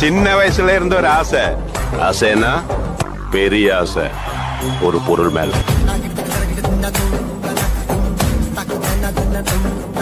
சின்ன வயசுல இருந்த ஒரு ஆசை. ஆசைன்னா பெரிய ஆசை, ஒரு பொருள் மேல.